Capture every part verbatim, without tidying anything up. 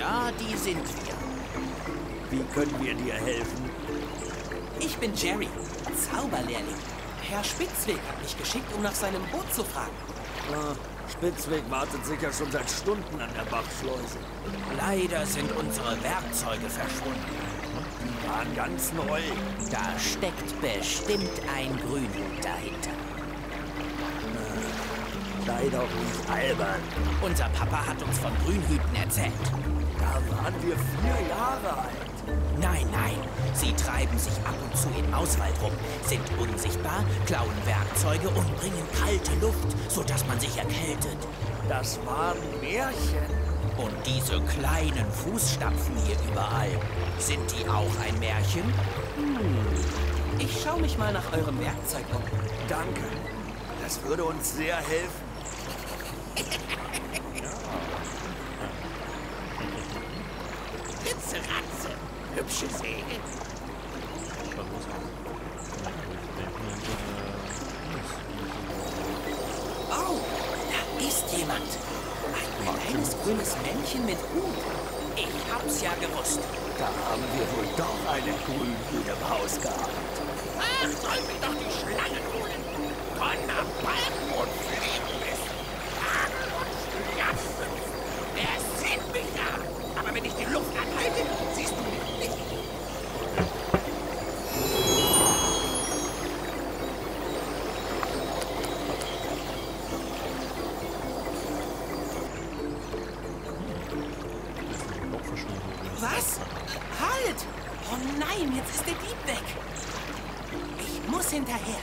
Ja, die sind wir. Wie können wir dir helfen? Ich bin Jerry, Zauberlehrling. Herr Spitzweg hat mich geschickt, um nach seinem Boot zu fragen. Ah, Spitzweg wartet sicher schon seit Stunden an der Bachschleuse. Leider sind unsere Werkzeuge verschwunden. Die waren ganz neu. Da steckt bestimmt ein Grünhut dahinter. Sei doch nicht albern. Unser Papa hat uns von Grünhüten erzählt. Da waren wir vier Jahre alt. Nein, nein, sie treiben sich ab und zu im Auswald rum, sind unsichtbar, klauen Werkzeuge und bringen kalte Luft, sodass man sich erkältet. Das waren Märchen. Und diese kleinen Fußstapfen hier überall, sind die auch ein Märchen? Hm. Ich schaue mich mal nach eurem Werkzeug um. Danke. Das würde uns sehr helfen. Ritze, Ratze, hübsche Säge. Oh, da ist jemand. Ein kleines grünes Männchen mit Hut. Ich hab's ja gewusst. Da haben wir wohl doch einen Grünhut im Haus gehabt. Ach, soll mich doch die Schlangen holen. Donner, Balken und Fliegen ist. Hageln und Schnappen. Der sieht mich ja. Aber wenn ich die Luft anhalte, siehst du mich nicht. Was? Halt! Oh nein, jetzt ist der Dieb weg. Ich muss hinterher.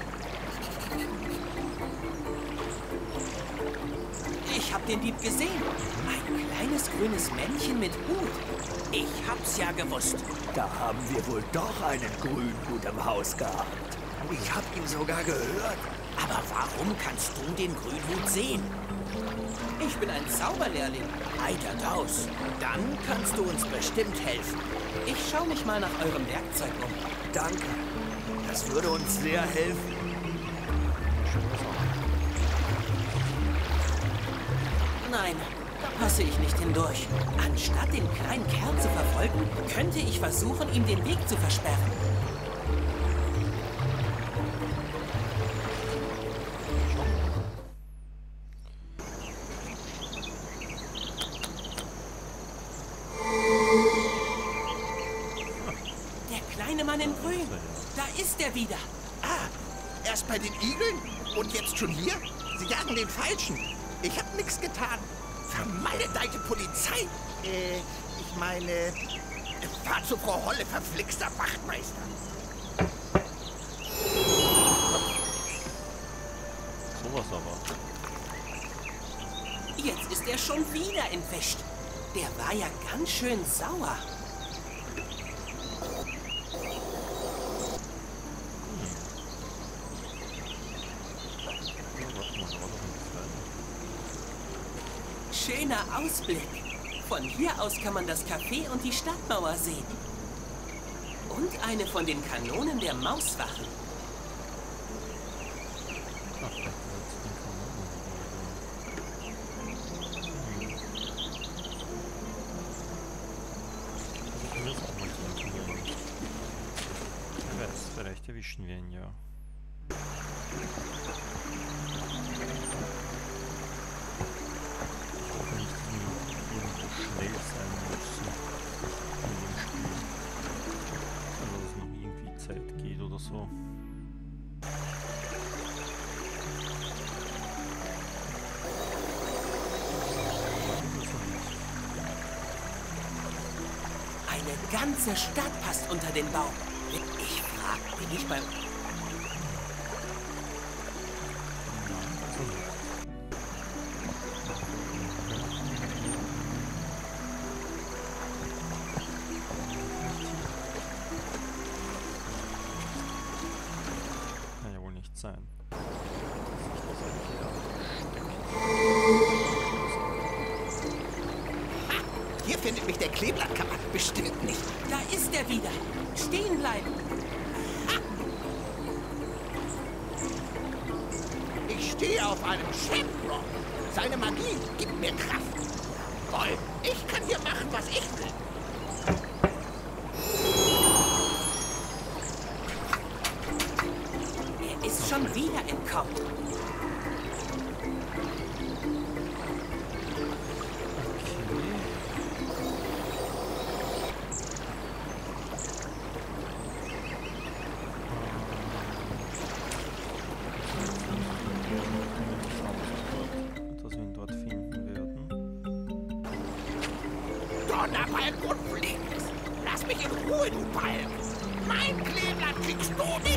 Ich hab den Dieb gesehen. Ein kleines grünes Männchen mit Hut. Ich hab's ja gewusst. Da haben wir wohl doch einen Grünhut im Haus gehabt. Ich hab ihn sogar gehört. Aber warum kannst du den Grünhut sehen? Ich bin ein Zauberlehrling. Heiter Daus. Dann kannst du uns bestimmt helfen. Ich schaue mich mal nach eurem Werkzeug um. Danke. Das würde uns sehr helfen. Nein, da passe ich nicht hindurch. Anstatt den kleinen Kerl zu verfolgen, könnte ich versuchen, ihm den Weg zu versperren. Da ist er wieder. Ah, erst bei den Igeln und jetzt schon hier? Sie jagen den Falschen. Ich hab nichts getan. Vermaledeite Polizei. Äh, ich meine, fahr zu Frau Holle, verflixter Wachtmeister. Sowas aber. Jetzt ist er schon wieder entwischt. Der war ja ganz schön sauer. Schöner Ausblick. Von hier aus kann man das Café und die Stadtmauer sehen. Und eine von den Kanonen der Mauswache. Wer weiß, vielleicht erwischen wir ihn ja. Schnell sein müssen in dem Spiel. Also dass noch irgendwie Zeit geht oder so. Eine ganze Stadt passt unter den Baum. Ich frag, bin ich beim... Sein. Ha, hier findet mich der Kleeblattkammer. Bestimmt nicht. Da ist er wieder. Stehen bleiben. Ha. Ich stehe auf einem Shamrock. Seine Magie gibt mir Kraft. wollen. Ich kann hier machen, was ich will. Er ist schon wieder entkommen. Donnerbalken und Fliegnis. Lass mich in Ruhe, du Balken. Mein Kleeblatt kriegst du nicht.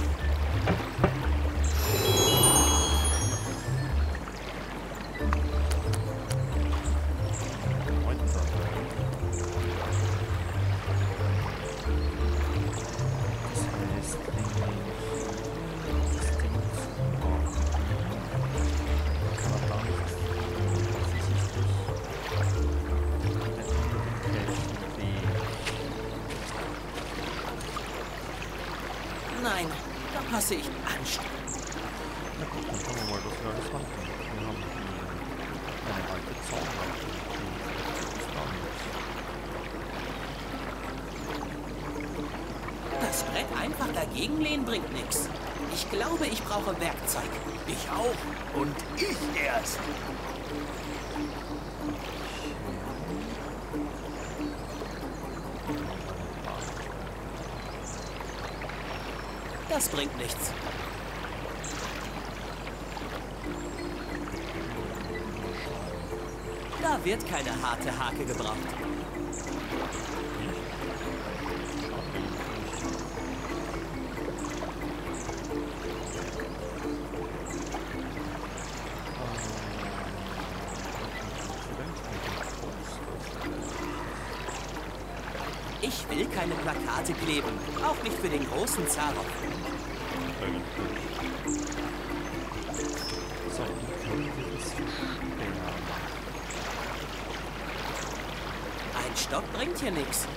Nein, da passe ich anständig. Na gut, dann schauen wir mal, was wir alles haben. Wir haben hier eine alte Zahnlage, die ist gar nichts. Das Brett einfach dagegen lehnen bringt nichts. Ich glaube, ich brauche Werkzeug. Ich auch. Und ich erst. Das bringt nichts. Da wird keine harte Hake gebraucht. Ich will keine Plakate kleben, auch nicht für den großen Zaroff. So, wie können wir das verstehen? Ein Stock bringt hier nichts.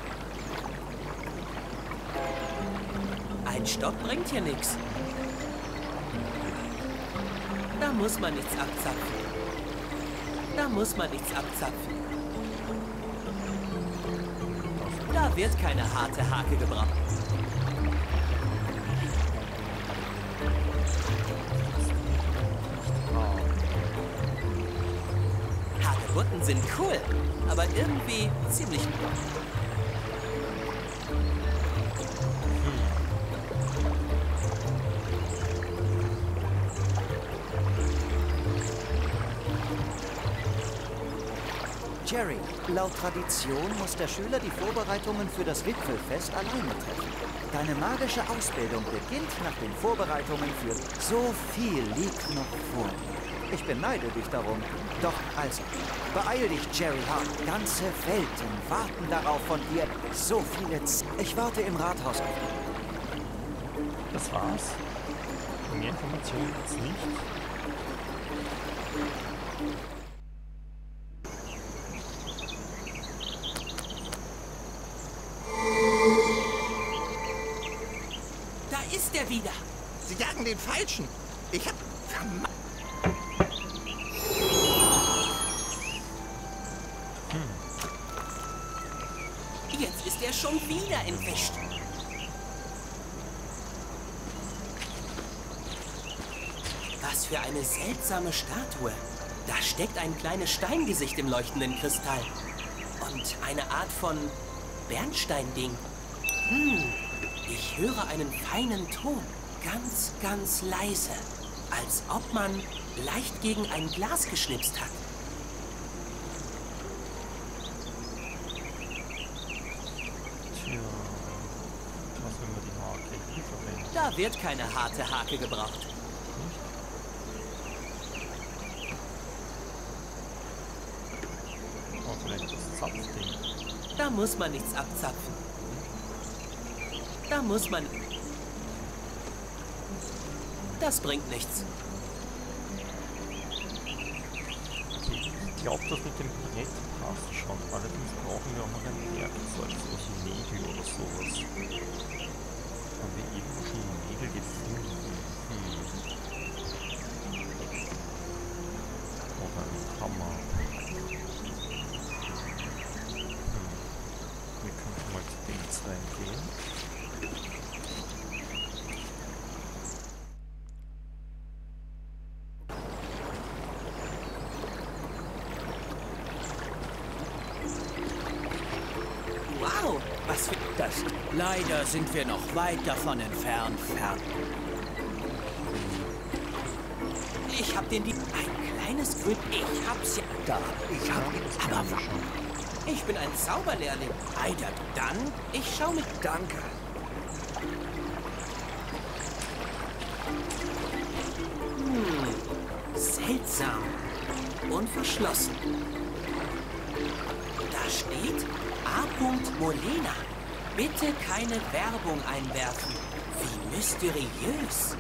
Ein Stock bringt hier nichts. Da muss man nichts abzapfen. Da muss man nichts abzapfen. Da wird keine harte Hake gebraucht. Hagebutten sind cool, aber irgendwie ziemlich... Jerry, laut Tradition muss der Schüler die Vorbereitungen für das Wipfelfest alleine treffen. Deine magische Ausbildung beginnt nach den Vorbereitungen für so viel liegt noch vor dir. Ich beneide dich darum. Doch also, beeil dich, Jerry Hart. Ganze Welten warten darauf von dir. So viele Z Ich warte im Rathaus auf dich. Das war's. Mehr Informationen gibt's nicht. Ist er wieder? Sie jagen den Falschen. Ich hab... Verma Hm. Jetzt ist er schon wieder entwischt. Was für eine seltsame Statue. Da steckt ein kleines Steingesicht im leuchtenden Kristall. Und eine Art von Bernsteinding. Hm. Ich höre einen feinen Ton, ganz, ganz leise, als ob man leicht gegen ein Glas geschnipst hat. Tja, was wenn wir die Hake hier verwenden? Da wird keine harte Hake gebraucht. Nicht? Oh, vielleicht das Zapfding. Da muss man nichts abzapfen. Da muss man... Das bringt nichts. Okay, ich glaube, das mit dem Brett passt schon. Allerdings brauchen wir auch noch ein Werkzeug, solche Nägel oder sowas. Haben wir irgendwo schon Nägel gefunden? Hm. Oder einen Hammer. kurz reingehen. Wow, was für... Das. Leider sind wir noch weit davon entfernt, fern. Ich hab den... Die ein kleines Grün... Ich hab's ja... Da, ich hab ihn. Das kennen wir schon. Ich bin ein Zauberlehrling. Leider. Dann, ich schau mit... Danke. Seltsam. Und verschlossen. Da steht A. Molena. Bitte keine Werbung einwerfen. Wie mysteriös.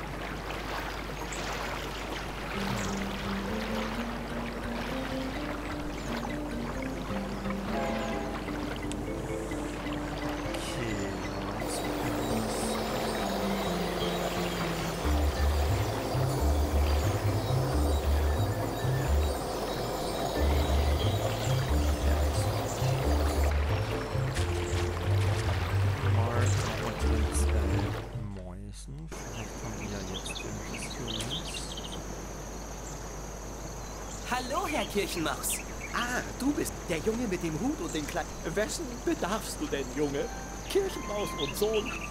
Okay, was wir mal Porträts bei Mäusen. Vielleicht haben wir ja jetzt irgendwas für uns. Hallo, Herr Kirchenmaus. Ah, du bist der Junge mit dem Hut und den kleinen... Wessen bedarfst du denn, Junge? Kirchenmaus und Sohn? Suchen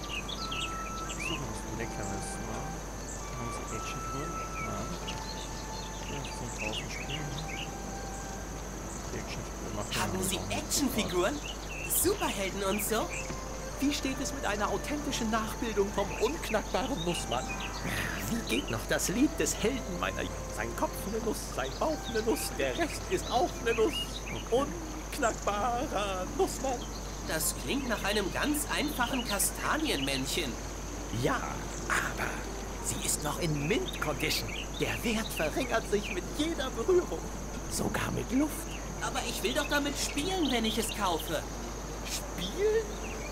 was Leckeres, ne? Haben Sie Actionfiguren? Nein. fünfzehntausend spielen. Die Actionfiguren machen wir Haben Sie auch nicht Actionfiguren? Superhelden und so? Wie steht es mit einer authentischen Nachbildung vom unknackbaren Nussmann? Wie geht noch das Lied des Helden meiner... Sein Kopf eine Nuss, sein Bauch eine Nuss, der Rest ist auch eine Nuss. Unknackbarer Nussmann. Das klingt nach einem ganz einfachen Kastanienmännchen. Ja, aber sie ist noch in Mint-Condition. Der Wert verringert sich mit jeder Berührung. Sogar mit Luft. Aber ich will doch damit spielen, wenn ich es kaufe. Spielen?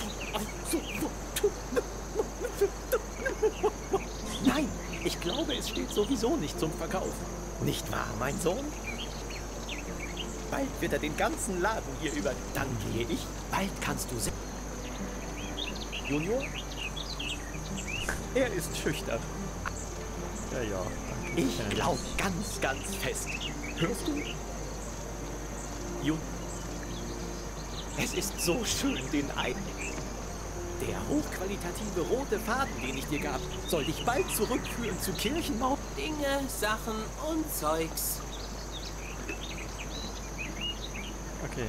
Nein, ich glaube, es steht sowieso nicht zum Verkauf. Nicht wahr, mein Sohn? Bald wird er den ganzen Laden hier über... Dann gehe ich. Bald kannst du sehen. Junior? Er ist schüchtern. Ja, ja. Danke. Ich glaube ganz, ganz fest. Hörst du? Junior? Es ist so schön, den ein... Der hochqualitative rote Faden, den ich dir gab, soll dich bald zurückführen zu Kirchenmaus. Dinge, Sachen und Zeugs. Okay.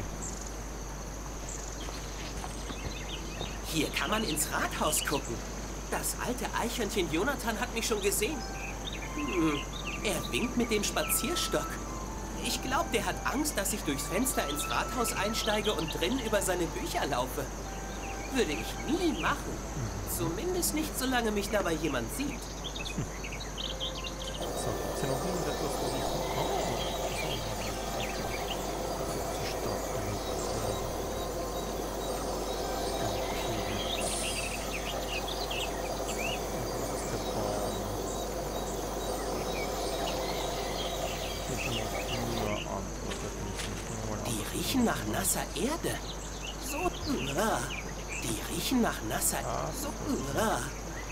Hier kann man ins Rathaus gucken. Das alte Eichhörnchen Jonathan hat mich schon gesehen. Hm, er winkt mit dem Spazierstock. Ich glaube, der hat Angst, dass ich durchs Fenster ins Rathaus einsteige und drin über seine Bücher laufe. Würde ich nie machen. Zumindest nicht, solange mich dabei jemand sieht. So, gibt's hier noch irgendetwas, wo ich... Oh, die Stadt. Die riechen nach nasser Erde. So, uh, die riechen nach nasser Erde. So, uh.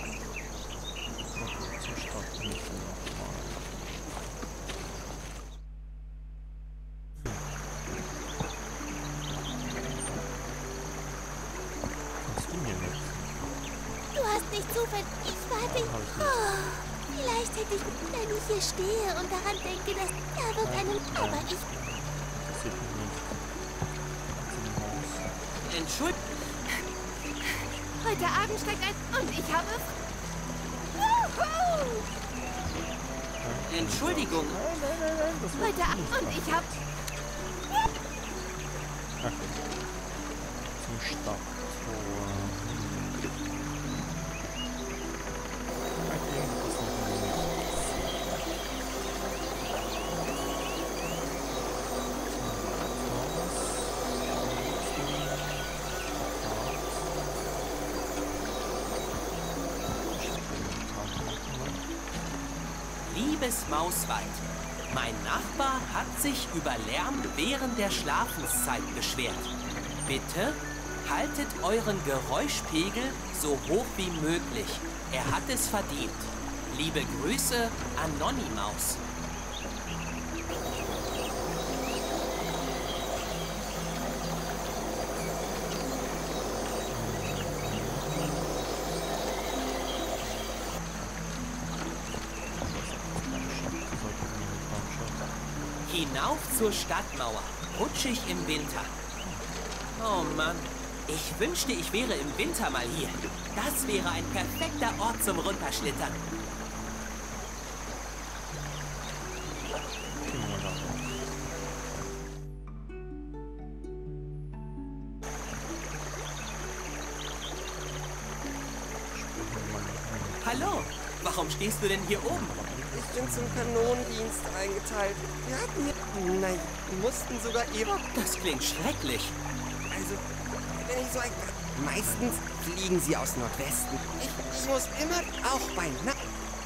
Du hast nicht zufällig... Ich warte... Oh, vielleicht hätte ich... Wenn ich hier stehe und daran denke, dass... Da wird einem... Aber ich... Entschuldigung. Heute Abend steigt ein... Und ich habe... Wuhu! Entschuldigung. Heute Abend... Und ich habe... Zum Stadttor. Liebes Mausweid, mein Nachbar hat sich über Lärm während der Schlafenszeit beschwert. Bitte Haltet euren Geräuschpegel so hoch wie möglich. Er hat es verdient. Liebe Grüße, Anonymaus. Hinauf zur Stadtmauer, rutschig im Winter. Oh Mann, ich wünschte, ich wäre im Winter mal hier. Das wäre ein perfekter Ort zum Runterschlittern. Hallo, warum stehst du denn hier oben? Ich bin zum Kanonendienst eingeteilt. Wir hatten hier... Nein, mussten sogar eben... Das klingt schrecklich. Also, wenn ich so ein... Meistens fliegen sie aus Nordwesten. Ich, ich muss immer auch bei Nacht...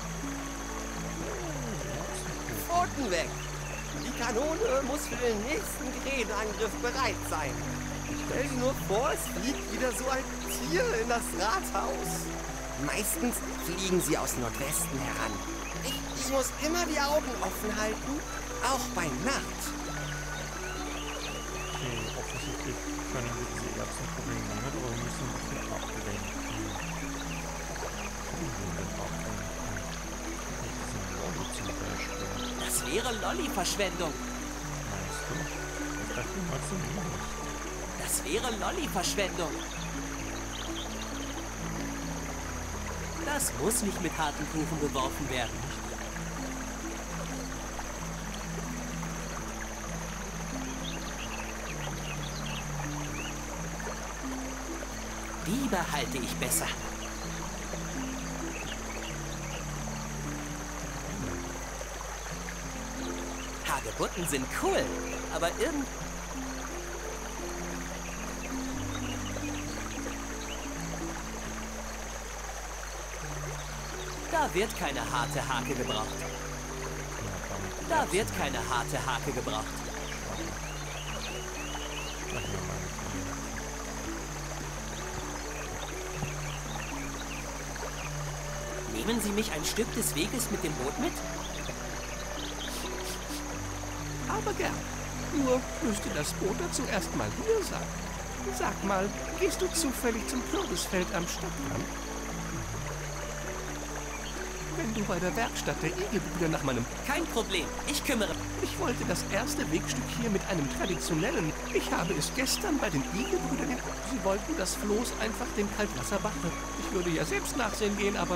Pfoten weg! Die Kanone muss für den nächsten Krähenangriff bereit sein. Stell dir nur vor, es fliegt wieder so ein Tier in das Rathaus. Meistens fliegen sie aus Nordwesten heran. Ich, ich muss immer die Augen offen halten, auch bei Nacht. Okay, offensichtlich können wir diese Erbsenprobleme nicht, aber wir müssen ein bisschen ablenken. Zum Beispiel. Das wäre Lolli-Verschwendung. Meinst du? Ich dachte, du magst ihn nicht. Das wäre Lolli-Verschwendung. Das muss nicht mit harten Kuchen beworfen werden. Die behalte ich besser. Hagebutten sind cool, aber irgend... Da wird keine harte Hake gebraucht. Da wird keine harte Hake gebraucht. Nehmen Sie mich ein Stück des Weges mit dem Boot mit? Aber gern. Nur müsste das Boot dazu erst mal hier sein. Sag mal, gehst du zufällig zum Kürbisfeld am Stadtrand? Wenn du bei der Werkstatt der Igelbrüder nach meinem... Kein Problem, ich kümmere. Ich wollte das erste Wegstück hier mit einem traditionellen... Ich habe es gestern bei den Igelbrüdern... Sie wollten das Floß einfach den Kaltwasserbach... Ich würde ja selbst nachsehen gehen, aber...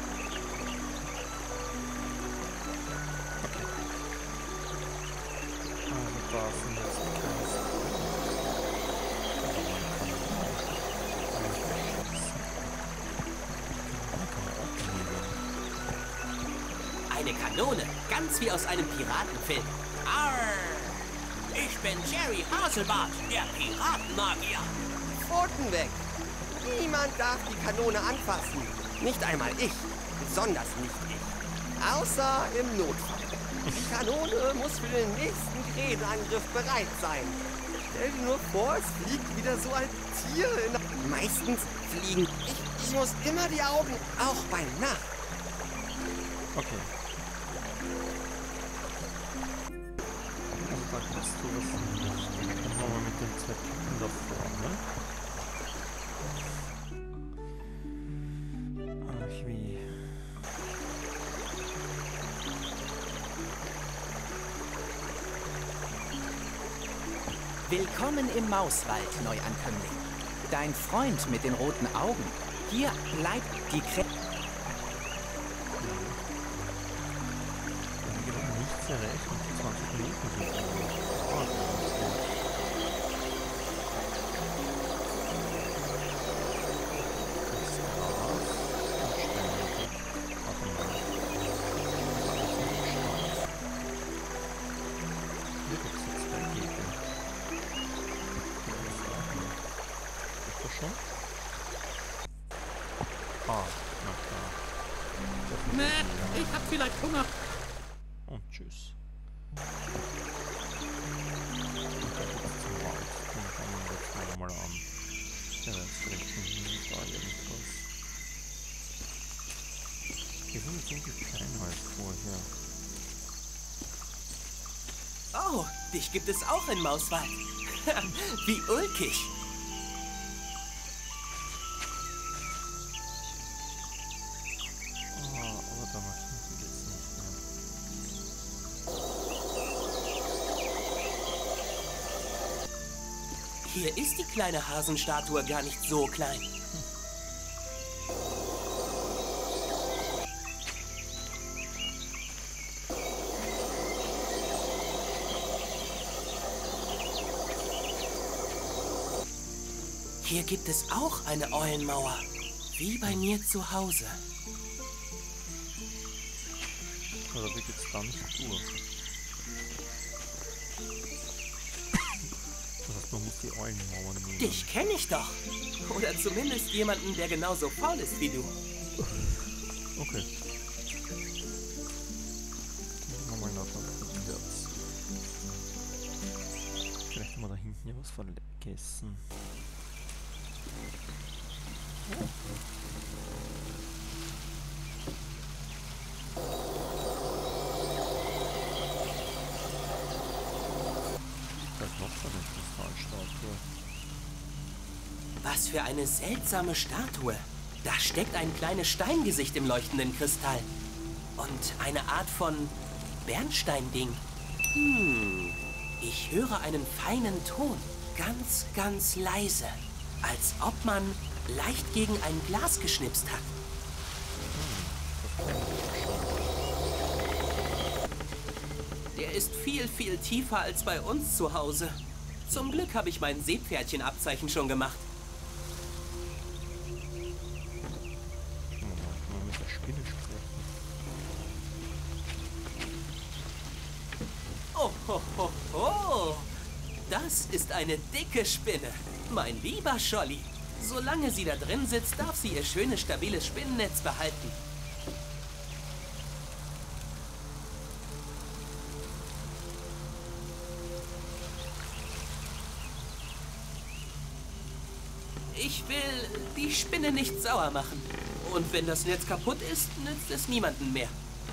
Eine Kanone, ganz wie aus einem Piratenfilm. Arr! Ich bin Jerry Haselbart, der Piratenmagier. Pfoten weg! Niemand darf die Kanone anfassen. Nicht einmal ich. Besonders nicht ich. Außer im Notfall. Die Kanone muss für den nächsten Krähenangriff bereit sein. Stell dir nur vor, es fliegt wieder so ein Tier in... Meistens fliegen... Ich, ich muss immer die Augen, auch bei Nacht. Okay. Also da kannst du was nicht. Dann machen wir mit den zwei Typen da vorne. Ach wie. Willkommen im Mauswald, Neuankömmling. Dein Freund mit den roten Augen. Hier bleibt die Krä... Nichts erreicht und zwanzig Minuten sind Nee, ich hab vielleicht Hunger. und tschüss. Und dann geht's zum Wald. Den fangen wir jetzt mal an. Ja, da ist vielleicht von hier da irgendwas. Die sind jetzt irgendwie kleiner als vorher. Oh, dich gibt es auch in Mauswald. Wie ulkig. Ah, aber da nach hinten geht's nicht mehr. Hier ist die kleine Hasenstatue gar nicht so klein. Hier gibt es auch eine Eulenmauer, wie bei mir zu Hause. Aber da geht's da nicht durch. Das heißt, man muss die Eulenmauer nehmen. Dich kenne ich doch. Oder zumindest jemanden, der genauso faul ist wie du. Okay. Nochmal nachwärts. Vielleicht haben wir da hinten ja was vergessen. Das ist noch so eine Kristallstatue. Was für eine seltsame Statue. Da steckt ein kleines Steingesicht im leuchtenden Kristall. Und eine Art von Bernsteinding. Hm, ich höre einen feinen Ton. Ganz, ganz leise. Als ob man leicht gegen ein Glas geschnipst hat. Der ist viel, viel tiefer als bei uns zu Hause. Zum Glück habe ich mein Seepferdchenabzeichen schon gemacht. Mal mit der Spinne sprechen. Oh, ho, ho, ho. Das ist eine dicke Spinne. Mein lieber Scholli. Solange sie da drin sitzt, darf sie ihr schönes, stabiles Spinnennetz behalten. Ich will die Spinne nicht sauer machen. Und wenn das Netz kaputt ist, nützt es niemandem mehr.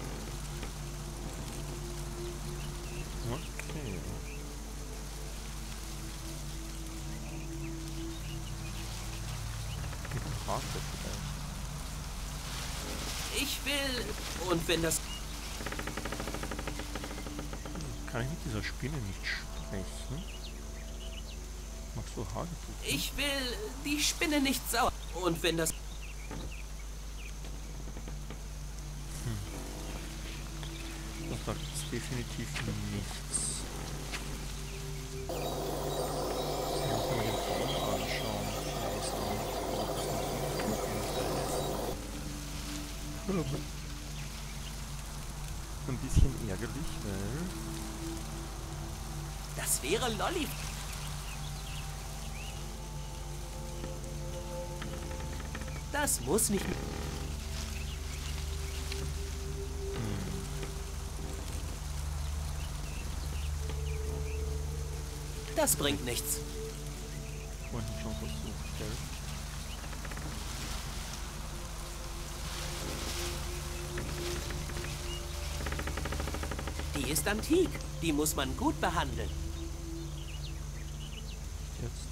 Okay. Ich will... Und wenn das... Kann ich mit dieser Spinne nicht sprechen? Machst du Hagebuch? Ich will die Spinne nicht sauer. Und wenn das... Hm. Das sagt jetzt definitiv nichts. Ich muss mir den Baum anschauen. Was da ein bisschen ärgerlich, weil... Das wäre Lolli. Das muss nicht... Hm. Das bringt nichts. Vorhin schon versucht, gell? Die ist antik. Die muss man gut behandeln. Jetzt.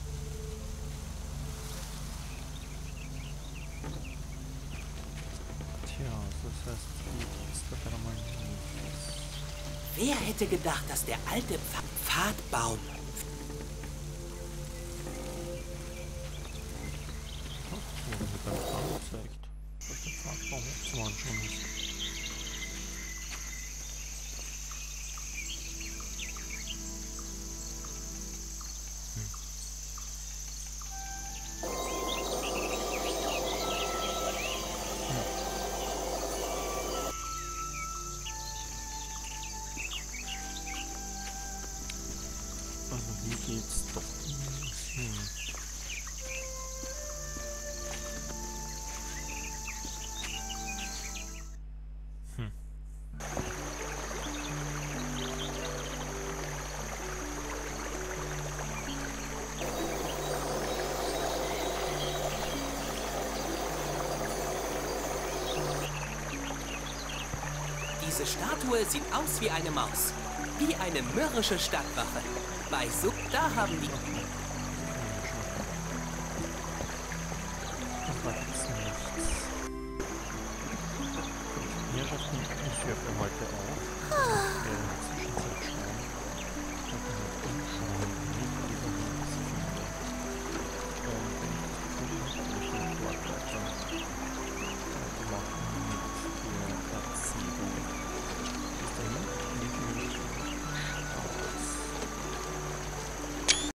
Tja, das heißt, die ist da gerade mal nichts. Wer hätte gedacht, dass der alte Pf Pfadbaum... Oh, hier wird ein Pfad gezeigt. Was der Pfadbaum auch zum Anschauen ist. Also hier geht's doch nirgends hin. Diese Statue sieht aus wie eine Maus. Wie eine mürrische Stadtwache. Bei Sub, da haben die...